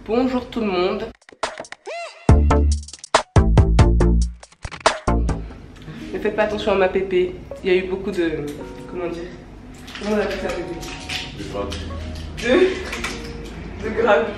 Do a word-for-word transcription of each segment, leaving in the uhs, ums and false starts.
Bonjour tout le monde. Ne faites pas attention à ma pépé. Il y a eu beaucoup de... Comment dire? Comment on appelle ça, pépé? De gravus. De... De gravus.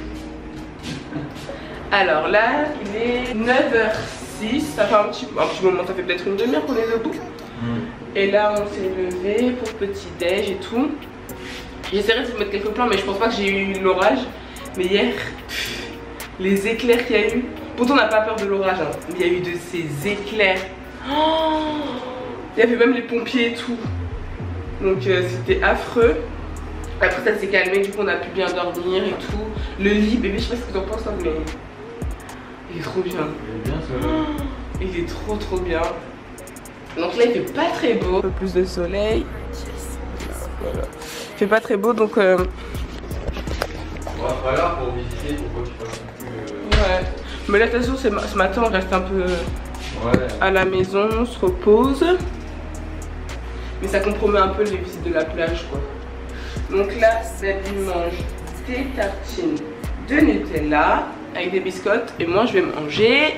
Alors là, il est neuf heures six. Ça fait un petit, un petit moment, ça fait peut-être une demi-heure qu'on est debout. Mmh. Et là, on s'est levé pour petit déj et tout. J'essaierai de vous mettre quelques plans, mais je pense pas que j'ai eu l'orage. Mais hier, pff, les éclairs qu'il y a eu. Pourtant, on n'a pas peur de l'orage, hein, mais il y a eu de ces éclairs. Oh, il y avait même les pompiers et tout. Donc, euh, c'était affreux. Après, ça s'est calmé, du coup, on a pu bien dormir et tout. Le lit, bébé, je sais pas ce que t'en penses, hein, mais il est trop bien. Il est bien, ça. Oh, il est trop, trop bien. Donc là, il fait pas très beau. Un peu plus de soleil. Voilà. Il fait pas très beau, donc. Euh... On va pas là pour visiter, pour pas que tu fasses plus. Euh... Ouais. Mais là, de toute façon, ce matin, on reste un peu ouais. à la maison, on se repose. Mais ça compromet un peu les visites de la plage, quoi. Donc là, David mange des tartines de Nutella avec des biscottes. Et moi, je vais manger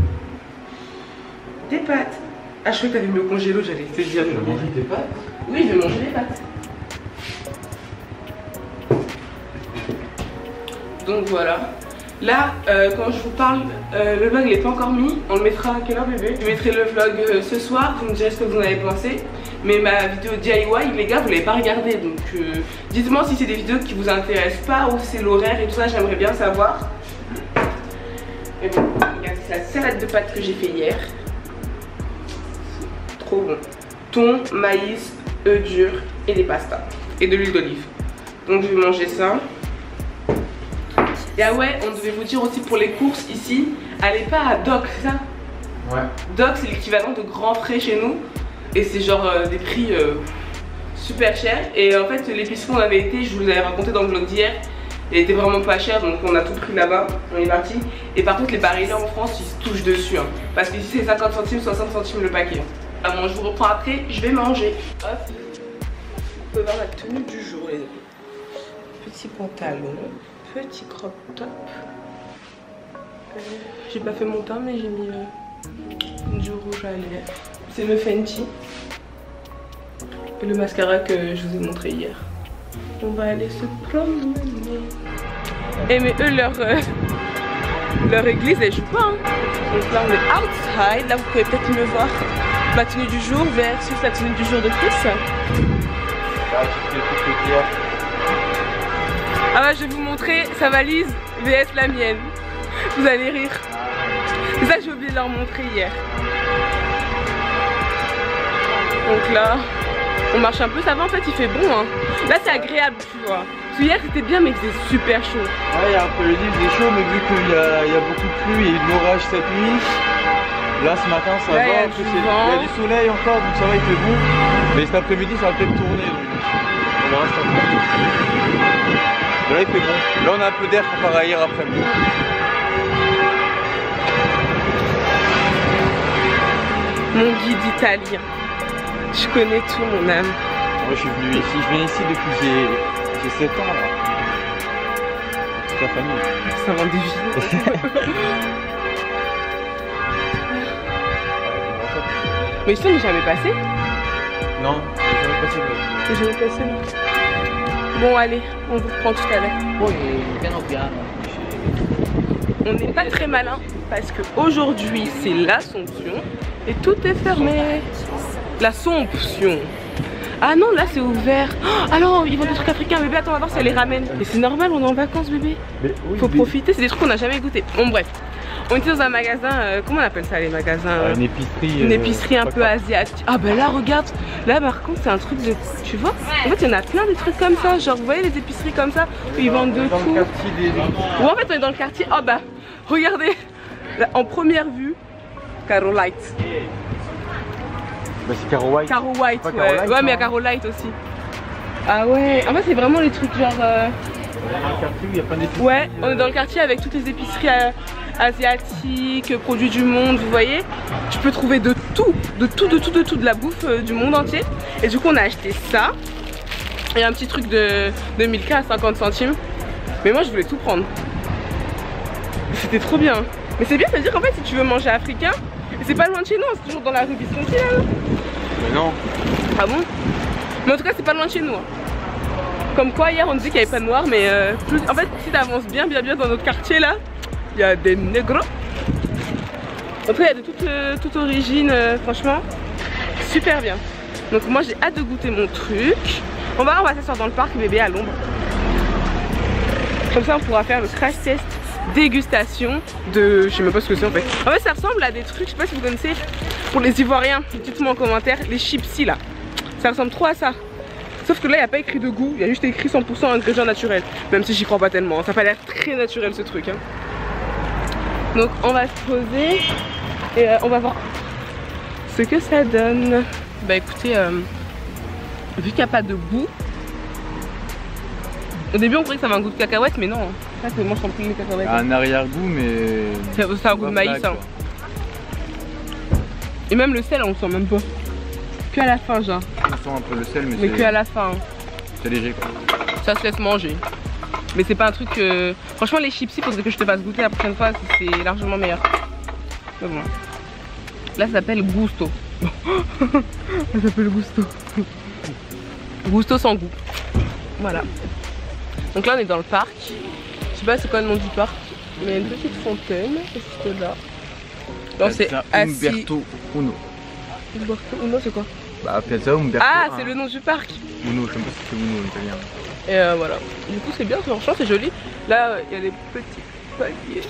des pâtes. Ah, je croyais que t'avais mis au congélo, j'allais te dire. Tu vas manger tes pâtes? Oui, je vais manger des pâtes. Donc voilà. Là, euh, quand je vous parle, euh, le vlog il n'est pas encore mis. On le mettra à quelle heure, bébé? Je mettrai le vlog euh, ce soir. Vous me direz ce que vous en avez pensé. Mais ma vidéo D I Y, les gars, vous l'avez pas regardée. Donc euh, dites-moi si c'est des vidéos qui vous intéressent pas ou si c'est l'horaire et tout ça. J'aimerais bien savoir. Mais bon, regardez, c'est la salade de pâtes que j'ai fait hier. Trop bon. Thon, maïs, œufs durs et des pastas. Et de l'huile d'olive. Donc je vais manger ça. Et ah ouais, on devait vous dire aussi pour les courses ici, allez pas à Doc, c'est ça? Ouais. Doc, c'est l'équivalent de Grand Frais chez nous. Et c'est genre euh, des prix euh, super chers. Et en fait, l'épicerie où on avait été, je vous l'avais raconté dans le vlog d'hier, elle était vraiment pas chère, donc on a tout pris là-bas, on est parti. Et par contre, les barils en France, ils se touchent dessus. Hein, parce qu'ici, c'est cinquante centimes, soixante centimes le paquet. Ah bon, je vous reprends après, je vais manger. Hop. Vous pouvez voir la tenue du jour, les amis. Petit pantalon. Petit crop top. Euh, j'ai pas fait mon teint, mais j'ai mis euh, du rouge à lèvres. C'est le Fenty. Et le mascara que je vous ai montré hier. On va aller se promener. Et mais eux, leur, euh, leur église, elle joue pas. Hein. Donc là, on est outside. Là, vous pouvez peut-être me voir. Ma tenue du jour versus la tenue du jour de Chris. Là, j'ai fait tout le clair. Ah bah je vais vous montrer sa valise vs la mienne. Vous allez rire. C'est ça que j'ai oublié de leur montrer hier. Donc là, on marche un peu, ça va en fait, il fait bon hein. Là c'est agréable tu vois. Parce que hier c'était bien mais il faisait super chaud. Ouais, il y a un peu le livre, il est chaud mais vu qu'il y, y a beaucoup de pluie et de l'orage cette nuit. Là ce matin ça là, va, il y a en plus, du il y a du soleil encore donc ça va, il fait bon. Mais cet après-midi ça va peut-être tourner donc on verra ça. Là il fait bon. Là on a un peu d'air comparé à hier après-midi. Mon guide italien. Je connais tout mon âme. Moi je suis venu ici, je viens ici depuis que j'ai sept ans là. Toute la famille. Ça rend des vies. Mais je t'en ai jamais passé. Non, j'ai jamais passé là. J'ai jamais passé là. Bon allez, on vous reprend tout à l'heure. On n'est pas très malin parce qu'aujourd'hui c'est l'Assomption et tout est fermé. L'Assomption. Ah non, là c'est ouvert. Oh, alors ils vendent des trucs africains, bébé. Attends, on va voir si elle les ramène. Mais c'est normal, on est en vacances, bébé. Mais oui, faut mais... profiter, c'est des trucs qu'on n'a jamais goûté. Bon, bref. On était dans un magasin, euh, comment on appelle ça les magasins euh, Une épicerie. Une euh, épicerie un peu asiatique. Ah bah là regarde, là par contre c'est un truc de... Tu vois? En fait il y en a plein des trucs comme ça. Genre vous voyez les épiceries comme ça où ils vendent de dans tout. Le quartier des... Ou en fait on est dans le quartier, oh bah regardez là, en première vue, Caro Light. Bah c'est Caro White. Caro White, ouais. Caro Light, ouais mais il y a Caro Light aussi. Ah ouais, en fait c'est vraiment les trucs genre... Euh... On est dans le quartier où il y a plein d'épiceries. Ouais, on est dans le quartier avec toutes les épiceries euh, asiatiques, produits du monde, vous voyez. Tu peux trouver de tout, de tout, de tout, de tout, de la bouffe euh, du monde entier. Et du coup on a acheté ça. Et un petit truc de, de Milka à cinquante centimes. Mais moi je voulais tout prendre. C'était trop bien. Mais c'est bien, ça veut dire qu'en fait si tu veux manger africain, c'est pas loin de chez nous, c'est toujours dans la rue Visconti là. Mais non. Ah bon? Mais en tout cas c'est pas loin de chez nous. Hein. Comme quoi hier on disait qu'il n'y avait pas de noirs, mais euh, plus... en fait si t'avances bien bien bien dans notre quartier là, il y a des négros. En tout cas il y a de toute, euh, toute origine, euh, franchement, super bien. Donc moi j'ai hâte de goûter mon truc. On va, on va s'asseoir dans le parc bébé à l'ombre. Comme ça on pourra faire le crash test dégustation de... je sais même pas ce que c'est en fait. En fait ça ressemble à des trucs, je sais pas si vous connaissez, pour les Ivoiriens, dites-moi en commentaire, les chipsy là. Ça ressemble trop à ça. Sauf que là il n'y a pas écrit de goût, il y a juste écrit cent pour cent ingrédients naturels. Même si j'y crois pas tellement, ça a pas l'air très naturel ce truc. Hein. Donc on va se poser et euh, on va voir ce que ça donne. Bah écoutez, euh, vu qu'il n'y a pas de goût, au début on croyait que ça avait un goût de cacahuète, mais non. Ça c'est moi je sens plus les cacahuètes. Un arrière-goût mais... C'est un goût de maïs. Hein. Et même le sel on le sent même pas. Que à la fin genre. On sent un peu le sel mais, mais que à la fin. C'est léger quoi. Ça se laisse manger. Mais c'est pas un truc que... Franchement les chips il faudrait que je te fasse goûter la prochaine fois, c'est largement meilleur. Mais bon. Là ça s'appelle Gusto. Ça s'appelle Gusto. Gusto sans goût. Voilà. Donc là on est dans le parc. Je sais pas c'est quoi le nom du parc. Mais il y a une petite fontaine juste là. Non c'est assis... Umberto Uno. Umberto Uno c'est quoi? Bah Piazza Umberto. Ah c'est le nom du parc. Uno, je sais pas si c'est Uno en italien. Et euh, voilà. Du coup c'est bien, franchement c'est joli. Là il y a des petits paliers.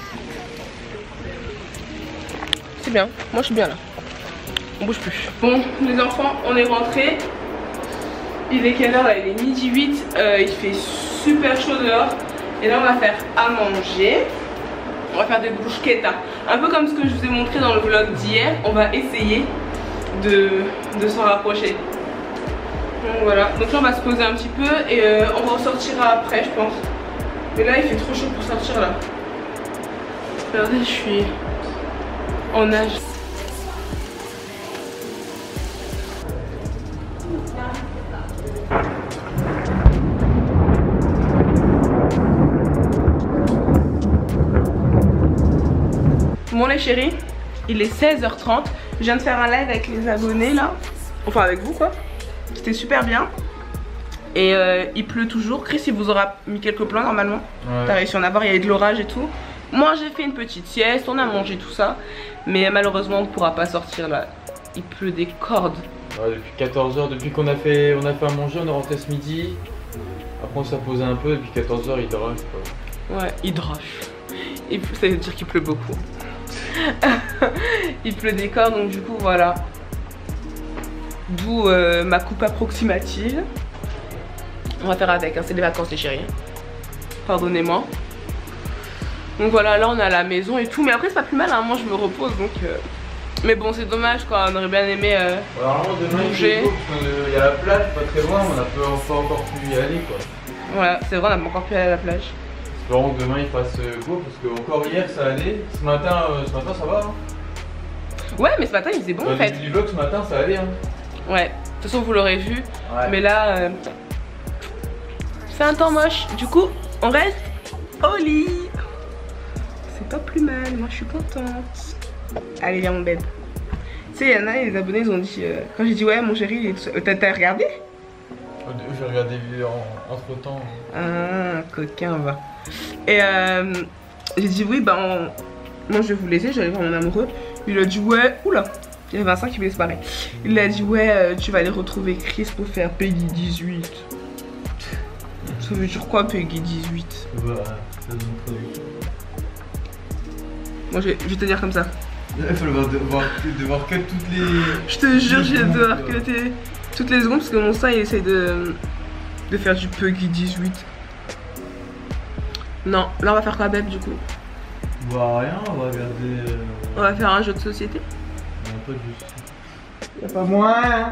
C'est bien, moi je suis bien là. On bouge plus. Bon les enfants on est rentrés. Il est quelle heure là? Il est midi huit, euh, il fait super chaud dehors. Et là on va faire à manger. On va faire des bruschettas. Un peu comme ce que je vous ai montré dans le vlog d'hier. On va essayer de, de s'en rapprocher. Donc voilà, donc là on va se poser un petit peu et euh, on ressortira après je pense. Mais là il fait trop chaud pour sortir là. Regardez je suis en nage. Bon les chéris, il est seize heures trente. Je viens de faire un live avec les abonnés là. Enfin avec vous quoi. C'était super bien. Et euh, il pleut toujours. Chris il vous aura mis quelques plans normalement. Ouais. T'as réussi à en avoir, il y avait de l'orage et tout. Moi j'ai fait une petite sieste, on a mangé tout ça. Mais malheureusement on ne pourra pas sortir là. Il pleut des cordes. Ouais, depuis quatorze heures, depuis qu'on a fait on a fait à manger, on est rentré ce midi. Après on s'est posé un peu, depuis quatorze heures il drache quoi. Ouais, il drache. Et ça veut dire qu'il pleut beaucoup. Il pleut des cordes donc du coup voilà. D'où euh, ma coupe approximative. On va faire avec, hein, c'est des vacances les chéris. Pardonnez-moi. Donc voilà, là on est à la maison et tout. Mais après c'est pas plus mal, hein, moi je me repose donc... Euh... Mais bon c'est dommage quoi, on aurait bien aimé euh, alors, demain, bouger. Il y a la plage pas très loin, on a pas encore pu y aller quoi. Voilà, c'est vrai on a pas encore pu aller à la plage. Espérons que demain il fasse beau parce que encore hier ça allait. Ce matin, euh, ce matin ça va hein. Ouais mais ce matin il faisait bon en fait. Du vlog ce matin ça allait hein. Ouais, de toute façon vous l'aurez vu. Ouais. Mais là euh, c'est un temps moche. Du coup on reste au lit. C'est pas plus mal, moi je suis contente. Allez viens mon bébé. Tu sais il y en a les abonnés ils ont dit euh, quand j'ai dit ouais mon chéri il est tout... T'as regardé? J'ai regardé en, entre temps. Ah coquin va. Et euh, j'ai dit oui bah on... moi je vais vous laisser, j'allais voir mon amoureux. Il a dit ouais, oula, il y avait Vincent qui voulait se barrer. Il a dit ouais euh, tu vas aller retrouver Chris pour faire Peggy dix-huit. Ça veut dire quoi Peggy dix-huit? Bah, ça donne trop vite. Moi je vais, je vais te dire comme ça. Il faut devoir, devoir, devoir cut toutes les... Je te jure je vais devoir cutter toutes les secondes parce que mon sein il essaie de, de faire du Peggy dix-huit. Non, là on va faire quoi Beb du coup? Bah rien, on va regarder... Euh... On va faire un jeu de société. Non, pas juste. Y'a pas moins.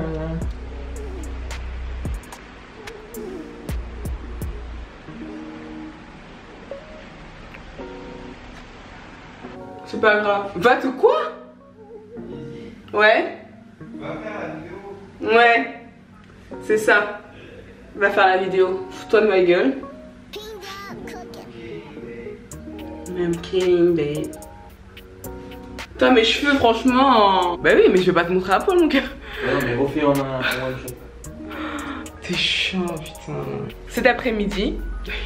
C'est pas grave. Va te quoi? Ouais. Va faire la vidéo. Ouais. C'est ça. Va faire la vidéo. Fous-toi de ma gueule. I'm kidding, babe. Putain, mes cheveux, franchement. Bah oui, mais je vais pas te montrer à poil, mon cœur. Non, mais refais en un one shot. T'es chiant, putain. Cet après-midi.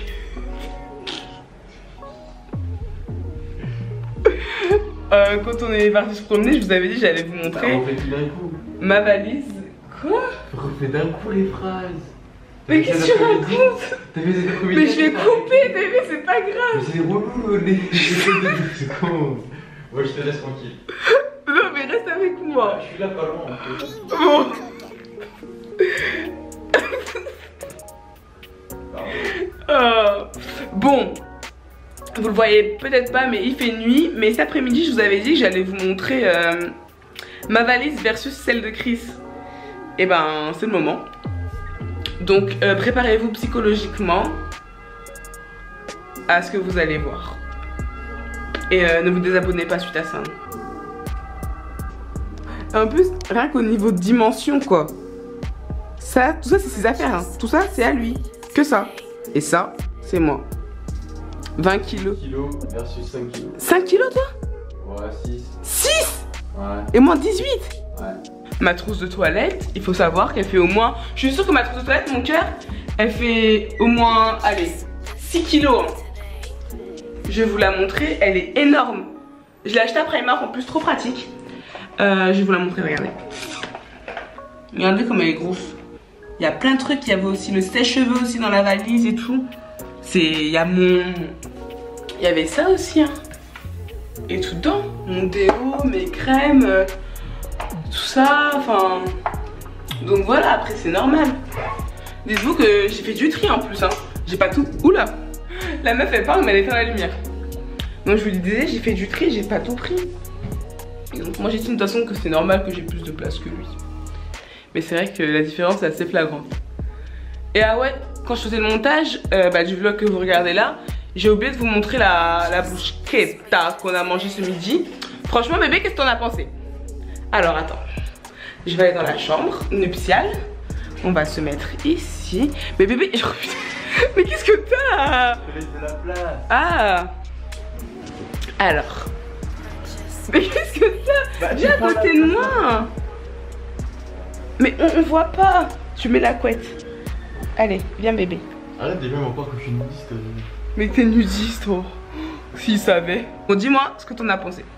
euh, quand on est parti se promener, je vous avais dit j'allais vous montrer. Ah, on fait tout d'un coup. Ma valise. Quoi? Refais d'un coup les phrases. Mais qu'est-ce que tu racontes? Mais je vais couper, bébé, c'est pas grave. Mais c'est relou, les. C'est con. Moi, je te laisse tranquille. Non, mais reste avec moi. Je suis là pas loin. En fait. Bon. euh, bon, vous le voyez peut-être pas, mais il fait nuit. Mais cet après-midi, je vous avais dit que j'allais vous montrer euh, ma valise versus celle de Chris. Et ben, c'est le moment. Donc, euh, préparez-vous psychologiquement à ce que vous allez voir. Et euh, ne vous désabonnez pas suite à ça. En plus, rien qu'au niveau de dimension, quoi. Ça, tout ça, c'est ses affaires. Hein. Tout ça, c'est à lui. Que ça. Et ça, c'est moi. vingt kilos. kilos versus cinq kilos. cinq kilos, toi? Ouais, six. six? Ouais. Et moi, dix-huit? Ouais. Ma trousse de toilette, il faut savoir qu'elle fait au moins... Je suis sûre que ma trousse de toilette, mon cœur, elle fait au moins, allez, six kilos. Hein. Je vais vous la montrer, elle est énorme. Je l'ai achetée à Primark, en plus trop pratique. Euh, je vais vous la montrer, regardez. Regardez comme elle est grosse. Il y a plein de trucs, il y avait aussi le sèche-cheveux aussi dans la valise et tout. C'est... Il y a mon... Il y avait ça aussi, hein. Et tout dedans. Mon déo, mes crèmes, euh, tout ça, enfin... Donc voilà, après c'est normal. Dites-vous que j'ai fait du tri en plus, hein. J'ai pas tout... Oula. La meuf elle parle mais elle éteint la lumière. Donc je vous le disais, j'ai fait du tri, j'ai pas tout pris. Et donc moi j'ai dit de toute façon que c'est normal que j'ai plus de place que lui. Mais c'est vrai que la différence est assez flagrante. Et ah ouais, quand je faisais le montage euh, bah, du vlog que vous regardez là, j'ai oublié de vous montrer la, la bruschetta qu'on a mangé ce midi. Franchement bébé, qu'est-ce que t'en as pensé? Alors attends, je vais aller dans la chambre nuptiale. On va se mettre ici. Mais bébé, je... mais qu'est-ce que t'as? Je laisse de la place. Ah. Alors. Mais qu'est-ce que t'as? Bah, Viens à côté de moi. Mais on, on voit pas. Tu mets la couette. Allez, viens bébé. Arrête déjà m'en croire que je suis nudiste. Mais t'es nudiste, oh. S'il savait. Bon, dis-moi ce que t'en as pensé.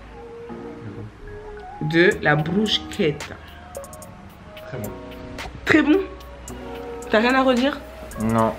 De la bruschetta. Très bon. Très bon. T'as rien à redire? Non.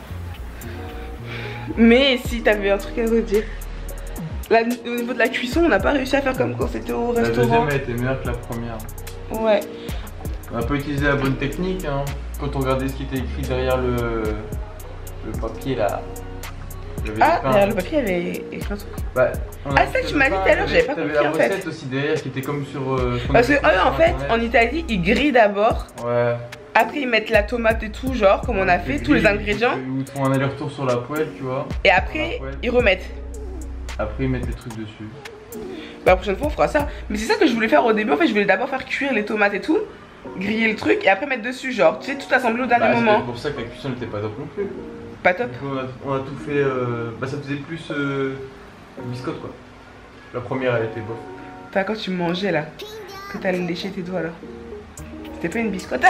Mais si t'avais un truc à redire. Là, au niveau de la cuisson, on n'a pas réussi à faire comme quand c'était au La restaurant. deuxième a été meilleure que la première. Ouais. On n'a pas utilisé la bonne technique, hein. Quand on regardait ce qui était écrit derrière le, le papier là. Ah, derrière le papier, il y avait écrit un truc. Bah, ah, ça, tu m'as dit tout à l'heure, j'avais pas compris en fait. La recette aussi derrière qui était comme sur. Euh, Parce que, eux, en fait, en Italie, ils grillent d'abord. Ouais. Après, ils mettent la tomate et tout, genre, comme on a fait, tous les ingrédients. Ils font un aller-retour sur la poêle, tu vois. Et après, ils remettent. Après, ils mettent les trucs dessus. Bah, la prochaine fois, on fera ça. Mais c'est ça que je voulais faire au début. En fait, je voulais d'abord faire cuire les tomates et tout, griller le truc et après mettre dessus, genre, tu sais, tout assembler au dernier bah, moment. C'est pour ça que la cuisson n'était pas top non plus. Pas top. On a, on a tout fait. Euh, bah, ça faisait plus euh, biscotte quoi. La première, elle était bof. T'as quand tu mangeais là, que t'allais lécher tes doigts là. C'était pas une biscotte.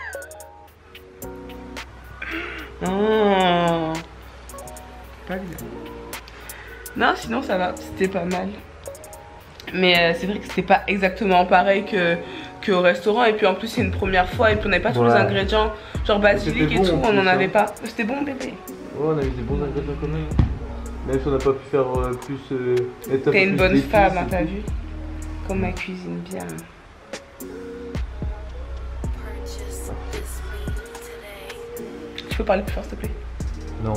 Oh. Pas bien. Non, sinon ça va, c'était pas mal. Mais euh, c'est vrai que c'était pas exactement pareil que qu'au restaurant. Et puis en plus c'est une première fois et puis on n'avait pas ouais. tous les ingrédients. Genre basilic et bon, tout, on en avait pas. C'était bon bébé. Ouais, on avait des bons ingrédients quand même. Même si on n'a pas pu faire euh, plus... Euh, T'es une bonne femme, hein, t'as vu? Comme elle cuisine bien. Tu peux parler plus fort s'il te plaît? Non.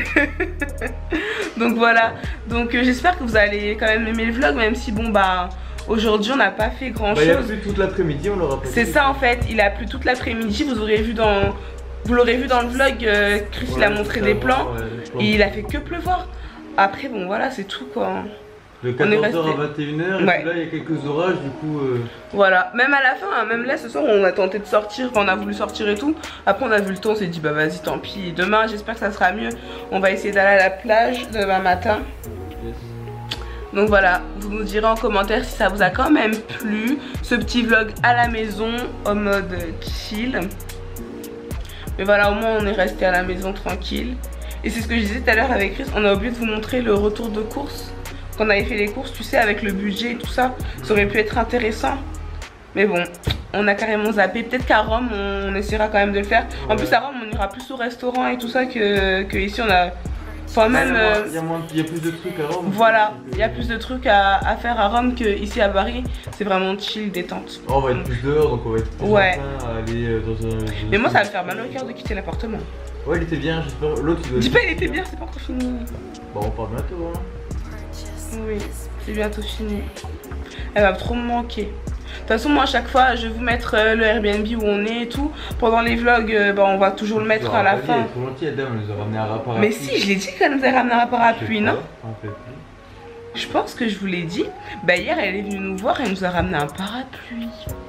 Donc voilà, donc euh, j'espère que vous allez quand même aimer le vlog, même si bon bah aujourd'hui on n'a pas fait grand bah, chose. Il a plu toute l'après-midi, on l'aura pas. C'est ça en fait, il a plu toute l'après-midi, vous aurez vu dans... Vous l'aurez vu dans le vlog, euh, Chris ouais, il a montré des plans ouais, et il a fait que pleuvoir. Après bon voilà c'est tout quoi. De quatorze heures à vingt et une heures, ouais. Et puis là il y a quelques orages du coup euh... Voilà, même à la fin, hein, même là ce soir on a tenté de sortir, quand on a voulu sortir et tout. Après on a vu le temps, on s'est dit bah vas-y tant pis. Demain j'espère que ça sera mieux. On va essayer d'aller à la plage demain matin. Yes. Donc voilà, vous nous direz en commentaire si ça vous a quand même plu, ce petit vlog à la maison en mode chill. Mais voilà, au moins on est resté à la maison tranquille. Et c'est ce que je disais tout à l'heure avec Chris, on a oublié de vous montrer le retour de course. Quand on avait fait les courses, tu sais, avec le budget et tout ça, ça aurait pu être intéressant. Mais bon, on a carrément zappé. Peut-être qu'à Rome, on, on essaiera quand même de le faire. En ouais. plus, à Rome, on ira plus au restaurant et tout ça que, que ici, on a... Enfin, même... Euh... Il, y a moins, il y a plus de trucs à Rome. Voilà, il y a plus de trucs à, à faire à Rome qu'ici à Paris. C'est vraiment chill, détente. Oh, on va être plus dehors, donc on va être plus ouais. enclin à aller dans un... Mais moi, ça va me faire mal au cœur de quitter l'appartement. Ouais, il était bien, j'espère. L'autre, il doit... Dis pas, il était bien, c'est pas encore fini. Bon, on part bientôt, hein. Oui, c'est bientôt fini. Elle va trop me manquer. De toute façon, moi à chaque fois je vais vous mettre euh, le Airbnb où on est et tout. Pendant les vlogs, euh, bah, on va toujours le mettre à la fin. Elle est trop gentille, la dame, elle nous a ramené un parapluie. Mais si, je l'ai dit qu'elle nous a ramené un parapluie, non? En fait, je pense que je vous l'ai dit. Bah hier elle est venue nous voir et elle nous a ramené un parapluie.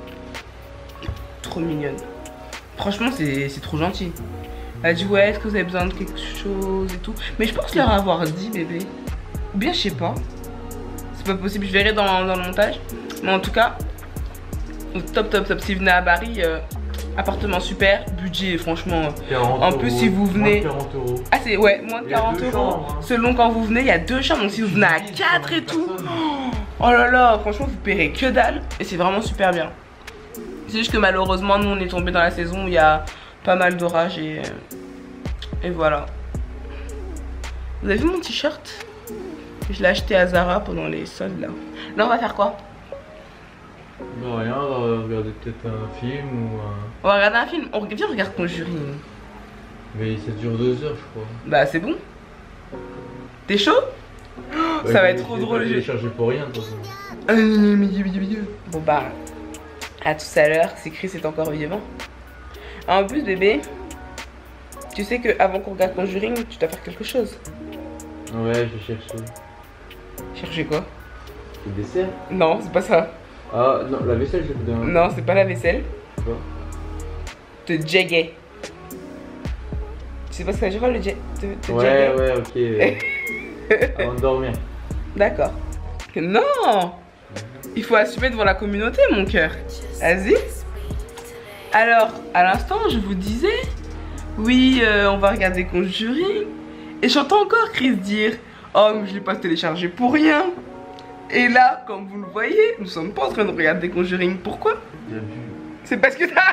Trop mignonne. Franchement c'est trop gentil. Elle a dit ouais, est-ce que vous avez besoin de quelque chose et tout. Mais je pense leur avoir dit bébé. Ou bien je sais pas. C'est pas possible, je verrai dans, dans le montage. Mais en tout cas, top top top. Si vous venez à Paris, euh, appartement super, budget franchement. En plus si vous venez. Moins de quarante euros. Ah c'est ouais, moins de quarante euros. Chambres, hein. Selon quand vous venez, il y a deux chambres. Donc si vous venez à quatre et tout. Oh là là, franchement vous paierez que dalle. Et c'est vraiment super bien. C'est juste que malheureusement nous on est tombé dans la saison où il y a pas mal d'orages et, et voilà. Vous avez vu mon t-shirt? Je l'ai acheté à Zara pendant les soldes là. Là on va faire quoi? Non rien, on va regarder peut-être un film ou un... On va regarder un film? On viens on regarde Conjuring. Mais ça dure deux heures je crois. Bah c'est bon. T'es chaud? Bah, ça va être trop drôle. Je vais charger pour rien de toute façon. Bon bah, à tout à l'heure, si Chris est encore vivant. En plus bébé, tu sais que avant qu'on regarde Conjuring, tu dois faire quelque chose. Ouais, je vais chercher. Chercher quoi? Le dessert? Non, c'est pas ça. Ah non, la vaisselle je fais d'un... Non, c'est pas la vaisselle. Quoi? Te jagger. Tu sais pas ce que ça veut dire le jet? Te, ouais, jagger. ouais, ok. Avant de dormir. D'accord. Non! Il faut assumer devant la communauté, mon cœur. Vas-y. Alors, à l'instant, je vous disais, oui, euh, on va regarder Conjuring. Et j'entends encore Chris dire, oh, mais je l'ai pas téléchargé pour rien. Et là, comme vous le voyez, nous sommes pas en train de regarder Conjuring. Pourquoi? C'est parce que t'as...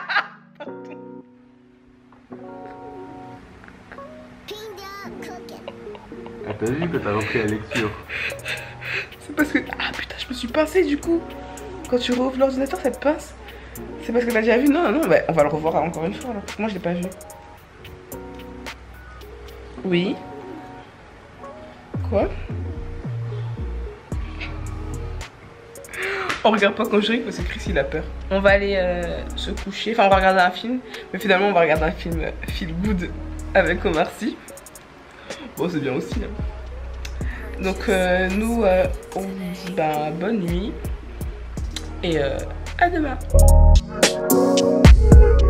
Ah, t'as vu que t'as repris la lecture? C'est parce que... Ah putain, je me suis pincée du coup. Quand tu rouvres l'ordinateur, ça te pince. C'est parce que t'as déjà vu? Non, non, bah, on va le revoir encore une fois alors. Moi, je l'ai pas vu. Oui. Quoi? On regarde pas Conjuring parce que Chris il a peur. On va aller euh, se coucher, enfin on va regarder un film. Mais finalement on va regarder un film euh, feel good avec Omar Sy. Bon c'est bien aussi hein. Donc euh, nous euh, on vous dit bah, bonne nuit. Et euh, à demain.